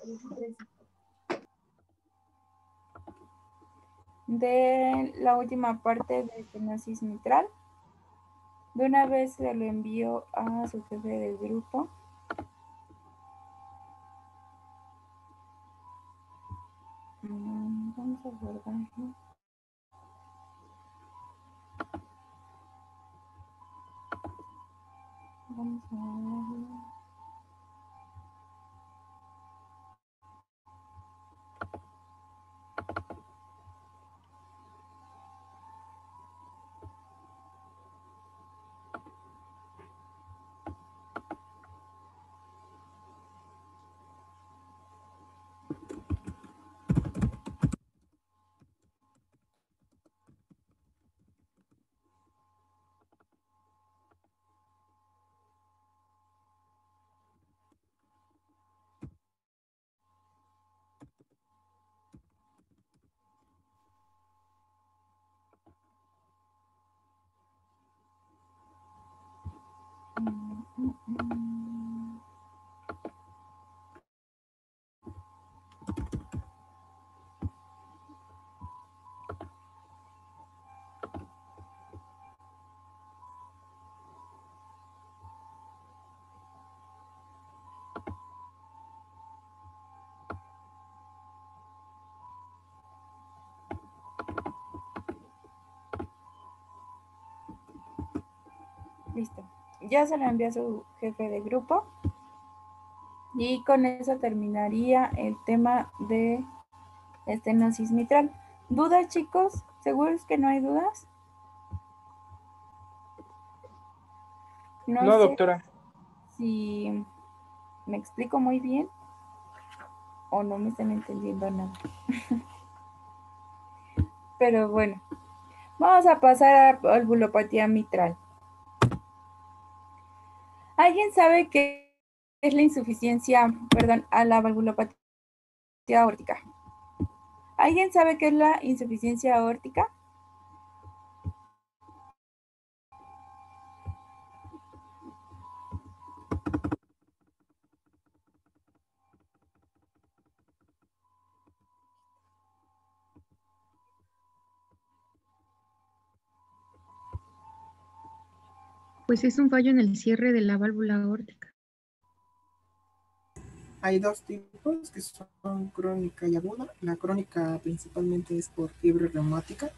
de la última parte de estenosis mitral. De una vez se lo envío a su jefe del grupo. Vamos a guardarlo. Vamos a guardarlo. Listo. Ya se lo envió a su jefe de grupo. Y con eso terminaría el tema de estenosis mitral. ¿Dudas, chicos? ¿Seguros que no hay dudas? No, sé doctora. si me explico muy bien o no me están entendiendo nada. Pero bueno, vamos a pasar a valvulopatía mitral. ¿Alguien sabe qué es la insuficiencia, a la valvulopatía aórtica? ¿Alguien sabe qué es la insuficiencia aórtica? Pues es un fallo en el cierre de la válvula aórtica. Hay dos tipos que son crónica y aguda. La crónica principalmente es por fiebre reumática.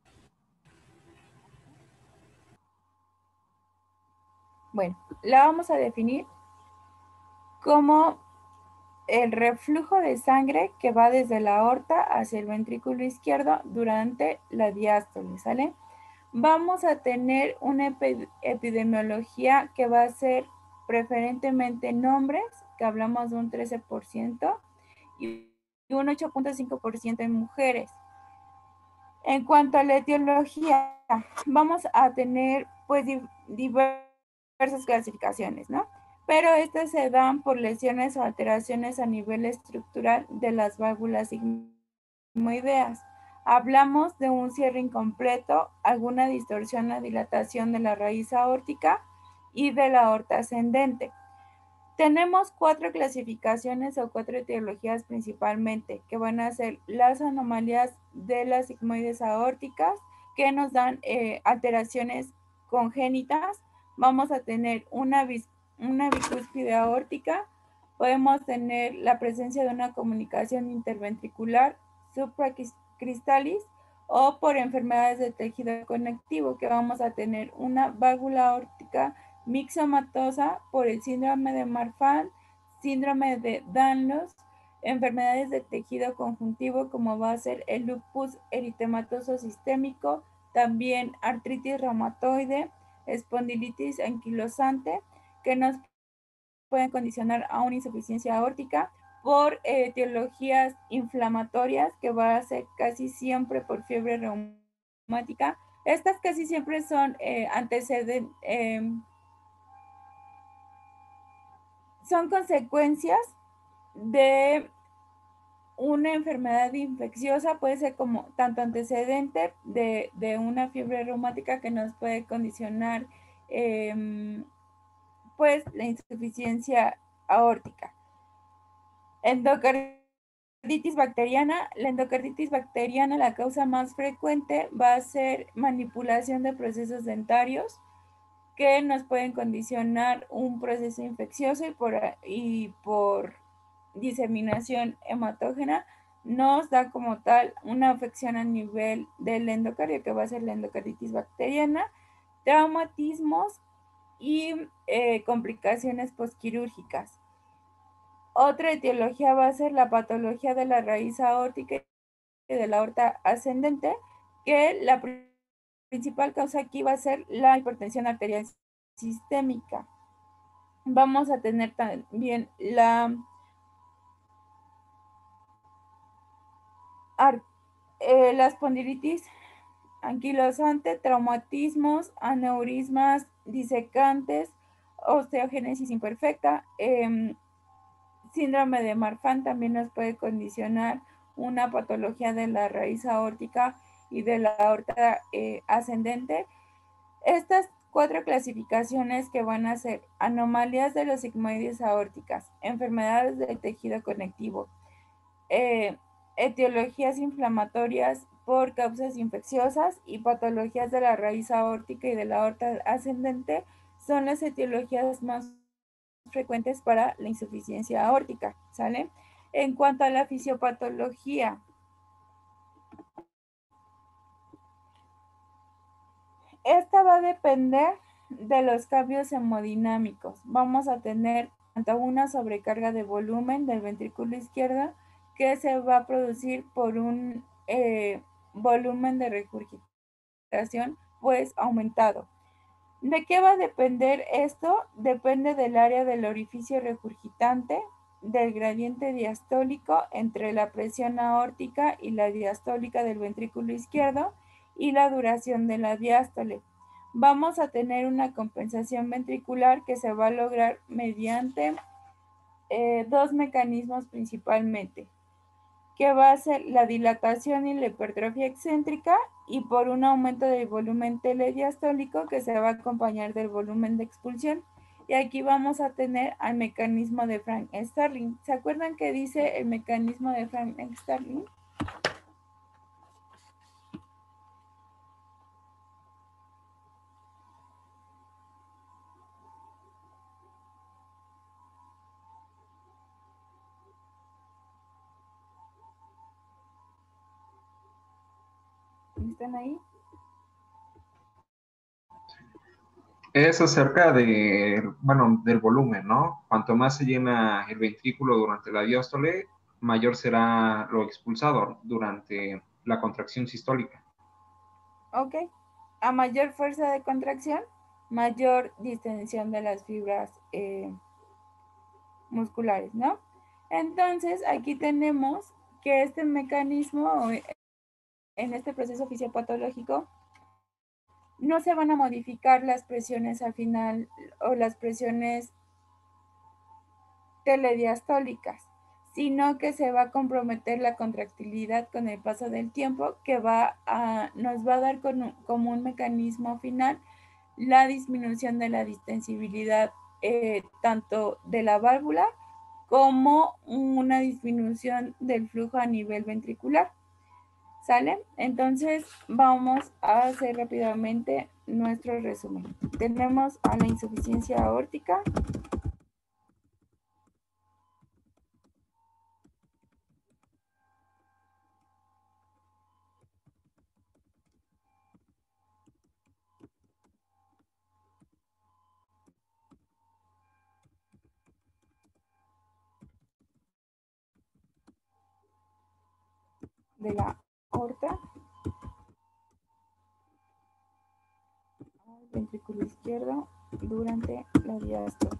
Bueno, la vamos a definir como el reflujo de sangre que va desde la aorta hacia el ventrículo izquierdo durante la diástole, ¿sale? Vamos a tener una epidemiología que va a ser preferentemente en hombres, que hablamos de un 13%, y un 8.5% en mujeres. En cuanto a la etiología, vamos a tener pues diversas clasificaciones, ¿no? Pero estas se dan por lesiones o alteraciones a nivel estructural de las válvulas sigmoideas. Hablamos de un cierre incompleto, alguna distorsión o dilatación de la raíz aórtica y de la aorta ascendente. Tenemos 4 clasificaciones o 4 etiologías principalmente, que van a ser las anomalías de las sigmoides aórticas, que nos dan alteraciones congénitas. Vamos a tener una bicúspide aórtica, podemos tener la presencia de una comunicación interventricular supracristalis o por enfermedades de tejido conectivo, que vamos a tener una válvula aórtica mixomatosa por el síndrome de Marfan, síndrome de Danlos, enfermedades de tejido conjuntivo como va a ser el lupus eritematoso sistémico, también artritis reumatoide, espondilitis anquilosante, que nos pueden condicionar a una insuficiencia aórtica por etiologías inflamatorias, que va a ser casi siempre por fiebre reumática. Estas casi siempre son antecedentes, son consecuencias de una enfermedad infecciosa, puede ser como tanto antecedente de una fiebre reumática que nos puede condicionar pues la insuficiencia aórtica. Endocarditis bacteriana. La endocarditis bacteriana, la causa más frecuente va a ser manipulación de procesos dentarios que nos pueden condicionar un proceso infeccioso y por diseminación hematógena nos da como tal una afección a nivel del endocardio, que va a ser la endocarditis bacteriana, traumatismos y complicaciones posquirúrgicas. Otra etiología va a ser la patología de la raíz aórtica y de la aorta ascendente, que la principal causa aquí va a ser la hipertensión arterial sistémica. Vamos a tener también la espondilitis anquilosante, traumatismos, aneurismas disecantes, osteogénesis imperfecta, síndrome de Marfan también nos puede condicionar una patología de la raíz aórtica y de la aorta ascendente. Estas 4 clasificaciones que van a ser anomalías de los sigmoides aórticas, enfermedades del tejido conectivo, eh, etiologías inflamatorias por causas infecciosas y patologías de la raíz aórtica y de la aorta ascendente son las etiologías más frecuentes para la insuficiencia aórtica, ¿sale? En cuanto a la fisiopatología, esta va a depender de los cambios hemodinámicos. Vamos a tener tanto una sobrecarga de volumen del ventrículo izquierdo que se va a producir por un volumen de regurgitación pues aumentado. ¿De qué va a depender esto? Depende del área del orificio regurgitante, del gradiente diastólico entre la presión aórtica y la diastólica del ventrículo izquierdo y la duración de la diástole. Vamos a tener una compensación ventricular que se va a lograr mediante 2 mecanismos principalmente, que va a ser la dilatación y la hipertrofia excéntrica y por un aumento del volumen telediastólico que se va a acompañar del volumen de expulsión. Y aquí vamos a tener al mecanismo de Frank-Starling. ¿Se acuerdan que dice el mecanismo de Frank-Starling? ¿Están ahí? Es acerca del volumen, ¿no? Cuanto más se llena el ventrículo durante la diástole, mayor será lo expulsado durante la contracción sistólica. Ok. A mayor fuerza de contracción, mayor distensión de las fibras musculares, ¿no? Entonces, aquí tenemos que este mecanismo, en este proceso fisiopatológico, no se van a modificar las presiones al final o las presiones telediastólicas, sino que se va a comprometer la contractilidad con el paso del tiempo, que nos va a dar como un mecanismo final la disminución de la distensibilidad tanto de la válvula como una disminución del flujo a nivel ventricular. ¿Sale? Entonces vamos a hacer rápidamente nuestro resumen. Tenemos a la insuficiencia aórtica, de la aorta al ventrículo izquierdo durante la diástole.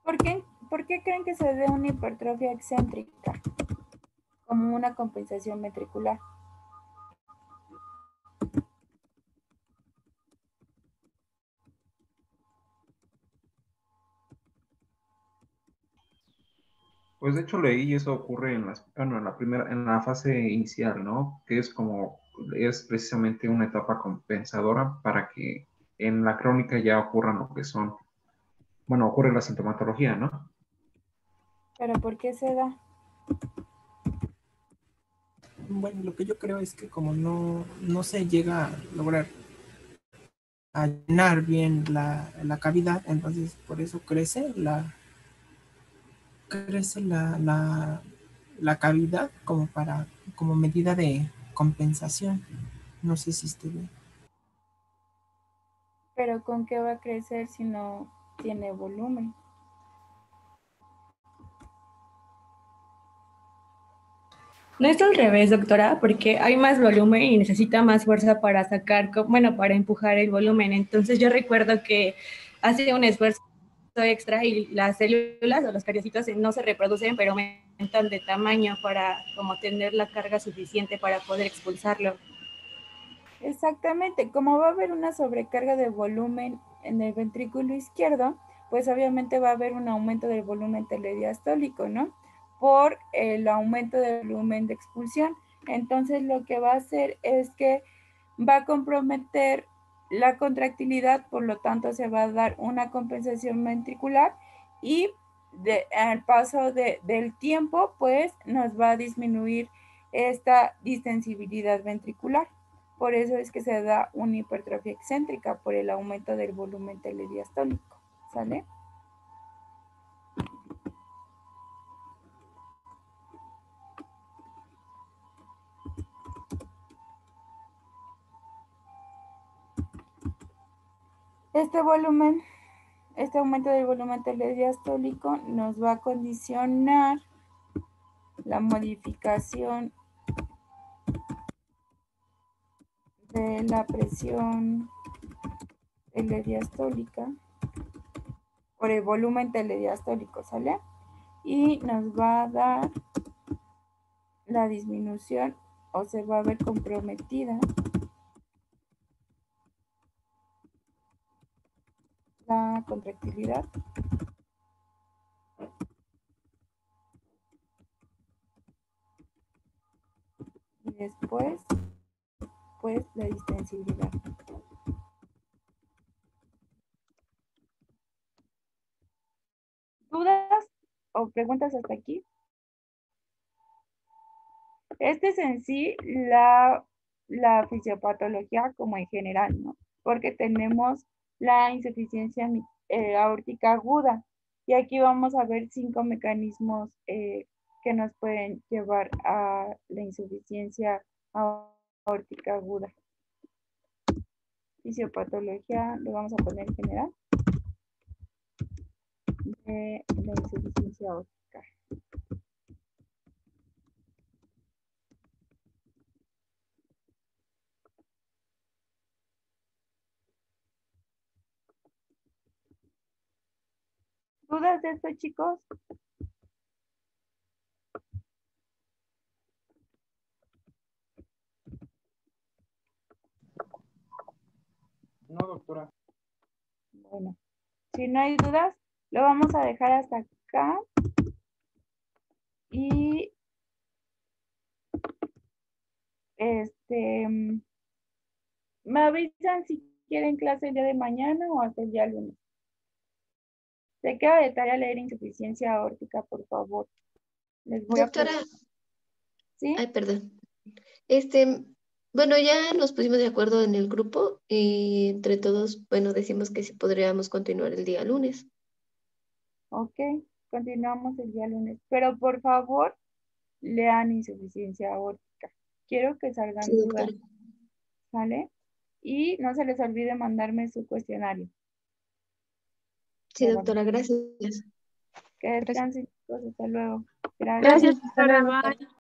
¿Por qué creen que se dé una hipertrofia excéntrica como una compensación ventricular? Pues de hecho leí y eso ocurre en bueno, en la primera, en la fase inicial, ¿no? Que es precisamente una etapa compensadora para que en la crónica ya ocurran lo que son, bueno, ocurre la sintomatología, ¿no? ¿Pero por qué se da? Bueno, lo que yo creo es que como no se llega a lograr a llenar bien la cavidad, entonces por eso crece la cavidad como medida de compensación. No sé si esté bien. ¿Pero con qué va a crecer si no tiene volumen? No es al revés, doctora, porque hay más volumen y necesita más fuerza para sacar, bueno, para empujar el volumen. Entonces yo recuerdo que hace un esfuerzo extra y las células o los cariocitos no se reproducen, pero aumentan de tamaño para como tener la carga suficiente para poder expulsarlo. Exactamente, como va a haber una sobrecarga de volumen en el ventrículo izquierdo, pues obviamente va a haber un aumento del volumen telediastólico, ¿no? Por el aumento del volumen de expulsión. Entonces lo que va a hacer es que va a comprometer la contractilidad, por lo tanto se va a dar una compensación ventricular y al paso del tiempo, pues nos va a disminuir esta distensibilidad ventricular. Por eso es que se da una hipertrofia excéntrica por el aumento del volumen telediastólico, ¿sale? Este aumento del volumen telediastólico nos va a condicionar la modificación de la presión telediastólica por el volumen telediastólico, ¿sale? Y nos va a dar la disminución o se va a ver comprometida la contractilidad y después pues la distensibilidad. ¿Dudas o preguntas hasta aquí? Este es en sí la fisiopatología como en general, ¿no? Porque tenemos la insuficiencia aórtica aguda y aquí vamos a ver 5 mecanismos que nos pueden llevar a la insuficiencia aórtica aguda. Fisiopatología, le vamos a poner en general, de la insuficiencia aórtica. ¿Dudas de esto, chicos? No, doctora. Bueno, si no hay dudas, lo vamos a dejar hasta acá. Y me avisan si quieren clase el día de mañana o hasta el día lunes. Se queda de tarea leer insuficiencia aórtica, por favor. Les voy a Doctora, ¿sí? ay, perdón. Bueno, ya nos pusimos de acuerdo en el grupo y entre todos, bueno, decimos que sí podríamos continuar el día lunes. Ok, continuamos el día lunes. Pero por favor, lean insuficiencia aórtica. Quiero que salgan Sí, dudas, doctora. ¿vale? Y no se les olvide mandarme su cuestionario. Sí, doctora, gracias. Que descansen, chicos. Hasta luego. Gracias. Gracias, Gracias. doctora. Bye.